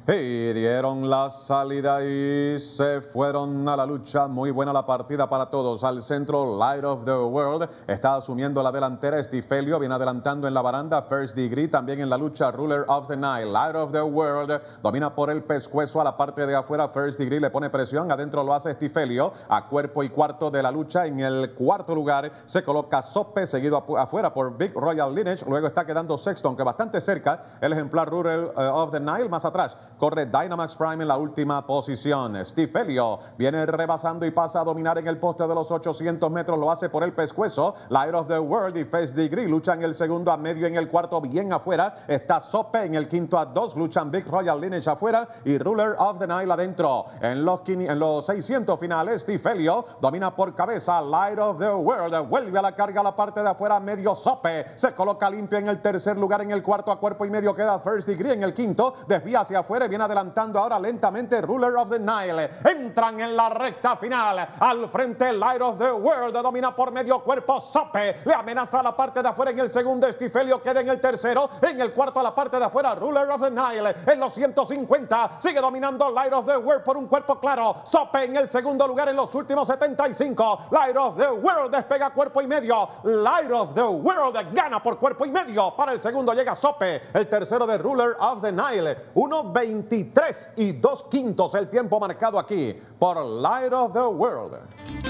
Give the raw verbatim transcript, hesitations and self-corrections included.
Y dieron la salida y se fueron a la lucha. Muy buena la partida para todos. Al centro, Light of the World está asumiendo la delantera. Stifelio viene adelantando en la baranda. First Degree también en la lucha. Ruler of the Nile. Light of the World domina por el pescuezo a la parte de afuera. First Degree le pone presión. Adentro lo hace Stifelio. A cuerpo y cuarto de la lucha. En el cuarto lugar se coloca Sope, seguido afuera por Big Royal Lineage. Luego está quedando sexto, aunque bastante cerca, el ejemplar Ruler of the Nile. Más atrás corre Dynamax Prime en la última posición. Stifelio viene rebasando y pasa a dominar en el poste de los ochocientos metros. Lo hace por el pescuezo. Light of the World y First Degree luchan el segundo a medio, en el cuarto bien afuera. Está Sope en el quinto a dos. Luchan Big Royal Lineage afuera y Ruler of the Nile adentro. En los, en los seiscientos finales, Stifelio domina por cabeza. Light of the World vuelve a la carga a la parte de afuera. Medio Sope se coloca limpio en el tercer lugar. En el cuarto a cuerpo y medio queda First Degree. En el quinto desvía hacia afuera. Viene adelantando ahora lentamente Ruler of the Nile. Entran en la recta final. Al frente Light of the World domina por medio cuerpo. Sope le amenaza a la parte de afuera. En el segundo Stifelio queda en el tercero. En el cuarto a la parte de afuera Ruler of the Nile. En los ciento cincuenta sigue dominando Light of the World por un cuerpo claro. Sope en el segundo lugar en los últimos setenta y cinco. Light of the World despega cuerpo y medio. Light of the World gana por cuerpo y medio. Para el segundo llega Sope. El tercero de Ruler of the Nile. uno veintitrés y dos quintos el tiempo marcado aquí por Light of the World.